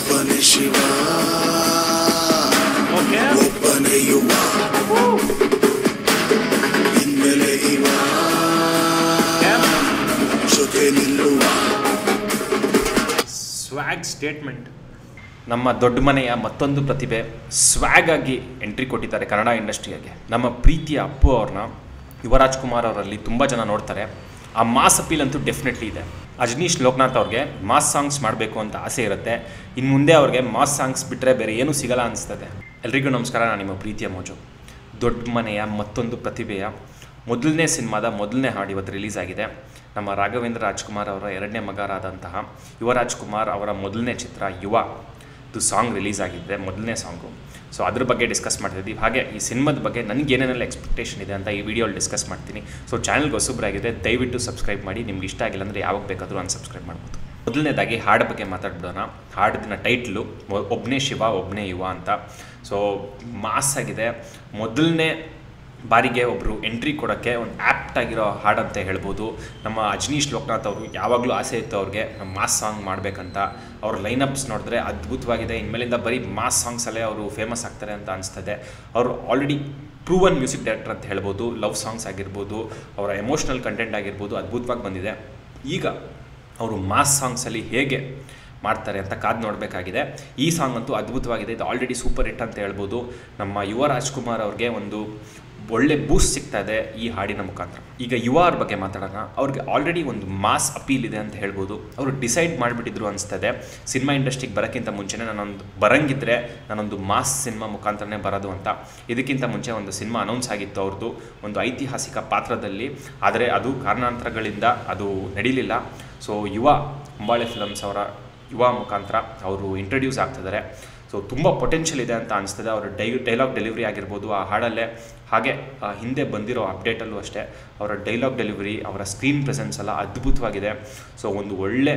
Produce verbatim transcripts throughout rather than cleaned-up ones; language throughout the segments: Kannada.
ಒಬ್ಬನೇ ಶಿವ ಒಬ್ಬನೇ ಯುವ ಇನ್ಮೇಲೆ ಇವ ಜೊತೆ ನಿಲ್ಲುವ. Swag statement. ನಮ್ಮ ದೊಡ್ಡ ಮನೆಯ ಮತ್ತೊಂದು ಪ್ರತಿಭೆ ಸ್ವ್ಯಾಗ್ ಆಗಿ ಎಂಟ್ರಿ ಕೊಟ್ಟಿದ್ದಾರೆ ಕನ್ನಡ ಇಂಡಸ್ಟ್ರಿಯಾಗೆ. ನಮ್ಮ ಪ್ರೀತಿಯ ಅಪ್ಪು ಅವ್ರನ್ನ ಯುವರಾಜ್ ಕುಮಾರ್ ಅವರಲ್ಲಿ ತುಂಬ ಜನ ನೋಡ್ತಾರೆ. ಆ ಮಾಸ್ ಅಪೀಲ್ ಅಂತೂ ಡೆಫಿನೆಟ್ಲಿ ಇದೆ. ಅಜನೀಶ್ ಲೋಕನಾಥ್ ಅವ್ರಿಗೆ ಮಾಸ್ ಸಾಂಗ್ಸ್ ಮಾಡಬೇಕು ಅಂತ ಆಸೆ ಇರುತ್ತೆ. ಇನ್ನು ಮುಂದೆ ಅವ್ರಿಗೆ ಮಾಸ್ ಸಾಂಗ್ಸ್ ಬಿಟ್ಟರೆ ಬೇರೆ ಏನೂ ಸಿಗಲ್ಲ ಅನಿಸ್ತದೆ. ಎಲ್ರಿಗೂ ನಮಸ್ಕಾರ, ನಾನು ನಿಮ್ಮ ಪ್ರೀತಿಯ ಮೋಜು. ದೊಡ್ಡ ಮನೆಯ ಮತ್ತೊಂದು ಪ್ರತಿಭೆಯ ಮೊದಲನೇ ಸಿನಿಮಾದ ಮೊದಲನೇ ಹಾಡು ಇವತ್ತು ರಿಲೀಸ್ ಆಗಿದೆ. ನಮ್ಮ ರಾಘವೇಂದ್ರ ರಾಜ್ಕುಮಾರ್ ಅವರ ಎರಡನೇ ಮಗರಾದಂತಹ ಯುವರಾಜ್ ಕುಮಾರ್ ಅವರ ಮೊದಲನೇ ಚಿತ್ರ ಯುವ ಇದು ಸಾಂಗ್ ರಿಲೀಸ್ ಆಗಿದೆ, ಮೊದಲನೇ ಸಾಂಗು. ಸೊ ಅದ್ರ ಬಗ್ಗೆ ಡಿಸ್ಕಸ್ ಮಾಡ್ತಿದ್ದೀವಿ. ಹಾಗೆ ಈ ಸಿನಿಮಾದ ಬಗ್ಗೆ ನನಗೆ ಏನೇನೆಲ್ಲ ಎಕ್ಸ್ಪೆಕ್ಟೇಷನ್ ಇದೆ ಅಂತ ಈ ವಿಡಿಯೋಲಿ ಡಿಸ್ಕಸ್ ಮಾಡ್ತೀನಿ. ಸೊ ಚಾನಲ್ಗೆ ಹೊಸಬ್ರಾಗಿದೆ, ದಯವಿಟ್ಟು ಸಬ್ಸ್ಕ್ರೈಬ್ ಮಾಡಿ. ನಿಮ್ಗೆ ಇಷ್ಟ ಆಗಿಲ್ಲ ಅಂದರೆ ಯಾವಾಗ ಬೇಕಾದರೂ ಅನ್ಸಬ್ಸ್ಕ್ರೈಬ್ ಮಾಡ್ಬೋದು. ಮೊದಲನೇದಾಗಿ ಹಾಡು ಬಗ್ಗೆ ಮಾತಾಡ್ಬಿಡೋಣ. ಹಾಡಿನ ಟೈಟ್ಲು ಒಬ್ಬನೇ ಶಿವ ಒಬ್ಬನೇ ಯುವ ಅಂತ. ಸೊ ಮಾಸ್ ಆಗಿದೆ. ಮೊದಲನೇ ಬಾರಿಗೆ ಒಬ್ಬರು ಎಂಟ್ರಿ ಕೊಡೋಕ್ಕೆ ಒಂದು ಆ್ಯಪ್ಟ್ ಆಗಿರೋ ಹಾಡಂತ ಹೇಳ್ಬೋದು. ನಮ್ಮ ಅಜನೀಶ್ ಲೋಕನಾಥ್ ಅವರು ಯಾವಾಗಲೂ ಆಸೆ ಇತ್ತು ಅವ್ರಿಗೆ ನಮ್ಮ ಮಾಸ್ ಸಾಂಗ್ ಮಾಡಬೇಕಂತ. ಅವ್ರ ಲೈನಪ್ಸ್ ನೋಡಿದ್ರೆ ಅದ್ಭುತವಾಗಿದೆ. ಇನ್ಮೇಲಿಂದ ಬರೀ ಮಾಸ್ ಸಾಂಗ್ಸಲ್ಲೇ ಅವರು ಫೇಮಸ್ ಆಗ್ತಾರೆ ಅಂತ ಅನಿಸ್ತದೆ. ಅವರು ಆಲ್ರೆಡಿ ಪ್ರೂವನ್ ಮ್ಯೂಸಿಕ್ ಡೈರೆಕ್ಟರ್ ಅಂತ ಹೇಳ್ಬೋದು. ಲವ್ ಸಾಂಗ್ಸ್ ಆಗಿರ್ಬೋದು, ಅವರ ಎಮೋಷ್ನಲ್ ಕಂಟೆಂಟ್ ಆಗಿರ್ಬೋದು ಅದ್ಭುತವಾಗಿ ಬಂದಿದೆ. ಈಗ ಅವರು ಮಾಸ್ ಸಾಂಗ್ಸಲ್ಲಿ ಹೇಗೆ ಮಾಡ್ತಾರೆ ಅಂತ ಕಾದು ನೋಡಬೇಕಾಗಿದೆ. ಈ ಸಾಂಗ್ ಅಂತೂ ಅದ್ಭುತವಾಗಿದೆ. ಇದು ಆಲ್ರೆಡಿ ಸೂಪರ್ ಹಿಟ್ ಅಂತ ಹೇಳ್ಬೋದು. ನಮ್ಮ ಯುವ ರಾಜ್ಕುಮಾರ್ ಅವ್ರಿಗೆ ಒಂದು ಒಳ್ಳೆ ಬೂಸ್ಟ್ ಸಿಗ್ತಾ ಇದೆ ಈ ಹಾಡಿನ ಮುಖಾಂತರ. ಈಗ ಯುವ ಅವ್ರ ಬಗ್ಗೆ ಮಾತಾಡೋಣ. ಅವ್ರಿಗೆ ಆಲ್ರೆಡಿ ಒಂದು ಮಾಸ್ ಅಪೀಲ್ ಇದೆ ಅಂತ ಹೇಳ್ಬೋದು. ಅವರು ಡಿಸೈಡ್ ಮಾಡಿಬಿಟ್ಟಿದ್ರು ಅನಿಸ್ತದೆ ಸಿನಿಮಾ ಇಂಡಸ್ಟ್ರಿಗೆ ಬರೋಕ್ಕಿಂತ ಮುಂಚೆನೇ ನಾನೊಂದು ಬರಂಗಿದ್ರೆ ನಾನೊಂದು ಮಾಸ್ ಸಿನಿಮಾ ಮುಖಾಂತರನೇ ಬರೋದು ಅಂತ. ಇದಕ್ಕಿಂತ ಮುಂಚೆ ಒಂದು ಸಿನಿಮಾ ಅನೌನ್ಸ್ ಆಗಿತ್ತು ಅವ್ರದ್ದು ಒಂದು ಐತಿಹಾಸಿಕ ಪಾತ್ರದಲ್ಲಿ. ಆದರೆ ಅದು ಕಾರಣಾಂತರಗಳಿಂದ ಅದು ನಡೀಲಿಲ್ಲ. ಸೊ ಯುವ ಹೊಂಬಾಳೆ ಫಿಲಮ್ಸ್ ಅವರ ಯುವ ಮುಖಾಂತರ ಅವರು ಇಂಟ್ರಡ್ಯೂಸ್ ಆಗ್ತಿದ್ದಾರೆ. ಸೊ ತುಂಬ ಪೊಟೆನ್ಷಿಯಲ್ ಇದೆ ಅಂತ ಅನಿಸ್ತದೆ. ಅವರ ಡೈ ಡೈಲಾಗ್ ಡೆಲಿವರಿ ಆಗಿರ್ಬೋದು ಆ ಹಾಡಲ್ಲೇ, ಹಾಗೆ ಹಿಂದೆ ಬಂದಿರೋ ಅಪ್ಡೇಟಲ್ಲೂ ಅಷ್ಟೇ ಅವರ ಡೈಲಾಗ್ ಡೆಲಿವರಿ, ಅವರ ಸ್ಕ್ರೀನ್ ಪ್ರೆಸೆನ್ಸ್ ಎಲ್ಲ ಅದ್ಭುತವಾಗಿದೆ. ಸೊ ಒಂದು ಒಳ್ಳೆ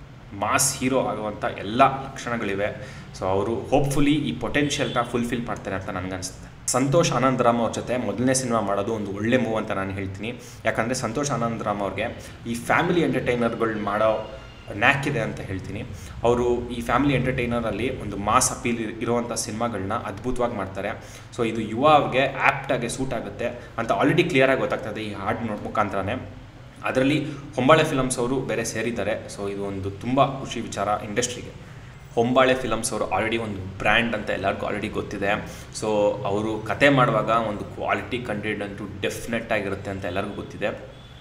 ಮಾಸ್ ಹೀರೋ ಆಗುವಂಥ ಎಲ್ಲ ಲಕ್ಷಣಗಳಿವೆ. ಸೊ ಅವರು ಹೋಪ್ಫುಲಿ ಈ ಪೊಟೆನ್ಷಿಯಲ್ನ ಫುಲ್ಫಿಲ್ ಮಾಡ್ತಾರೆ ಅಂತ ನನಗನ್ಸುತ್ತೆ. ಸಂತೋಷ್ ಆನಂದರಾಮ್ ಅವ್ರ ಜೊತೆ ಮೊದಲನೇ ಸಿನಿಮಾ ಮಾಡೋದು ಒಂದು ಒಳ್ಳೆ ಮೂವ್ ಅಂತ ನಾನು ಹೇಳ್ತೀನಿ. ಯಾಕಂದರೆ ಸಂತೋಷ್ ಆನಂದರಾಮ್ ಅವ್ರಿಗೆ ಈ ಫ್ಯಾಮಿಲಿ ಎಂಟರ್ಟೈನರ್ಗಳು ಮಾಡೋ ನ್ಯಾಕ್ ಇದೆ ಅಂತ ಹೇಳ್ತೀನಿ. ಅವರು ಈ ಫ್ಯಾಮಿಲಿ ಎಂಟರ್ಟೈನರಲ್ಲಿ ಒಂದು ಮಾಸ್ ಅಪೀಲ್ ಇರುವಂಥ ಸಿನಿಮಾಗಳನ್ನ ಅದ್ಭುತವಾಗಿ ಮಾಡ್ತಾರೆ. ಸೊ ಇದು ಯುವ ಅವ್ರಿಗೆ ಆ್ಯಪ್ಟಾಗಿ ಸೂಟ್ ಆಗುತ್ತೆ ಅಂತ ಆಲ್ರೆಡಿ ಕ್ಲಿಯರಾಗಿ ಗೊತ್ತಾಗ್ತದೆ ಈ ಹಾಡು ನೋಡ್ ಮುಖಾಂತರನೇ. ಅದರಲ್ಲಿ ಹೊಂಬಾಳೆ ಫಿಲಮ್ಸ್ ಅವರು ಬೇರೆ ಸೇರಿದ್ದಾರೆ. ಸೊ ಇದು ಒಂದು ತುಂಬ ಖುಷಿ ವಿಚಾರ ಇಂಡಸ್ಟ್ರಿಗೆ. ಹೊಂಬಾಳೆ ಫಿಲಮ್ಸ್ ಅವರು ಆಲ್ರೆಡಿ ಒಂದು ಬ್ರ್ಯಾಂಡ್ ಅಂತ ಎಲ್ಲರಿಗೂ ಆಲ್ರೆಡಿ ಗೊತ್ತಿದೆ. ಸೊ ಅವರು ಕತೆ ಮಾಡುವಾಗ ಒಂದು ಕ್ವಾಲಿಟಿ ಕಂಟೆಂಟ್ ಅಂತೂ ಡೆಫಿನೆಟ್ ಆಗಿರುತ್ತೆ ಅಂತ ಎಲ್ಲರಿಗೂ ಗೊತ್ತಿದೆ.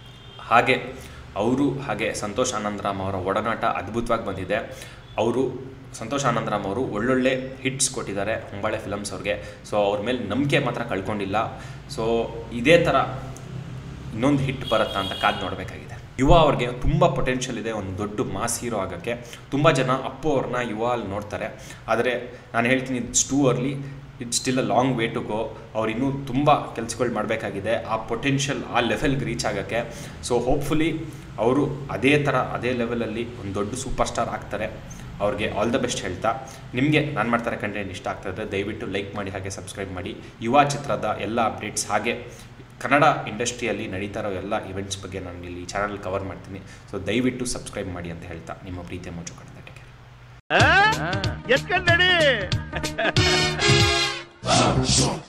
ಹಾಗೆ ಅವರು ಹಾಗೆ ಸಂತೋಷ್ ಆನಂದರಾಮ್ ಅವರ ಒಡನಾಟ ಅದ್ಭುತವಾಗಿ ಬಂದಿದೆ. ಅವರು ಸಂತೋಷ್ ಆನಂದರಾಮ್ ಅವರು ಒಳ್ಳೊಳ್ಳೆ ಹಿಟ್ಸ್ ಕೊಟ್ಟಿದ್ದಾರೆ ಹೊಂಬಾಳೆ ಫಿಲಮ್ಸ್ ಅವ್ರಿಗೆ. ಸೊ ಅವ್ರ ಮೇಲೆ ನಂಬಿಕೆ ಮಾತ್ರ ಕಳ್ಕೊಂಡಿಲ್ಲ. ಸೊ ಇದೇ ಥರ ಇನ್ನೊಂದು ಹಿಟ್ ಬರುತ್ತಾ ಅಂತ ಕಾದು ನೋಡಬೇಕಾಗಿದೆ. ಯುವ ಅವ್ರಿಗೆ ತುಂಬ ಪೊಟೆನ್ಷಿಯಲ್ ಇದೆ ಒಂದು ದೊಡ್ಡ ಮಾಸ್ ಹೀರೋ ಆಗೋಕ್ಕೆ. ತುಂಬ ಜನ ಅಪ್ಪು ಅವ್ರನ್ನ ಯುವ ಅಲ್ಲಿ ನೋಡ್ತಾರೆ. ಆದರೆ ನಾನು ಹೇಳ್ತೀನಿ it's too early, it's still a long way to go. ಅವ್ರು ಇನ್ನೂ ತುಂಬ ಕೆಲಸಗಳು ಮಾಡಬೇಕಾಗಿದೆ ಆ ಪೊಟೆನ್ಷಿಯಲ್ ಆ ಲೆವೆಲ್ಗೆ ರೀಚ್ ಆಗೋಕ್ಕೆ. ಸೊ ಹೋಪ್ಫುಲಿ ಅವರು ಅದೇ ಥರ ಅದೇ ಲೆವೆಲಲ್ಲಿ ಒಂದು ದೊಡ್ಡ ಸೂಪರ್ ಸ್ಟಾರ್ ಆಗ್ತಾರೆ. ಅವ್ರಿಗೆ ಆಲ್ ದ ಬೆಸ್ಟ್ ಹೇಳ್ತಾ, ನಿಮಗೆ ನಾನು ಮಾಡ್ತಾರೆ ಕಂಟೆಂಟ್ ಇಷ್ಟ ಆಗ್ತಾಯಿದ್ರೆ ದಯವಿಟ್ಟು ಲೈಕ್ ಮಾಡಿ, ಹಾಗೆ ಸಬ್ಸ್ಕ್ರೈಬ್ ಮಾಡಿ. ಯುವ ಚಿತ್ರದ ಎಲ್ಲ ಅಪ್ಡೇಟ್ಸ್ ಹಾಗೆ ಕನ್ನಡ ಇಂಡಸ್ಟ್ರಿಯಲ್ಲಿ ನಡೀತಾ ಇರೋ ಎಲ್ಲ ಇವೆಂಟ್ಸ್ ಬಗ್ಗೆ ನಾನು ಇಲ್ಲಿ ಚಾನಲ್ ಕವರ್ ಮಾಡ್ತೀನಿ. ಸೊ ದಯವಿಟ್ಟು ಸಬ್ಸ್ಕ್ರೈಬ್ ಮಾಡಿ ಅಂತ ಹೇಳ್ತಾ ನಿಮ್ಮ ಪ್ರೀತಿಯ ಮೋಜು ಕಡೆ.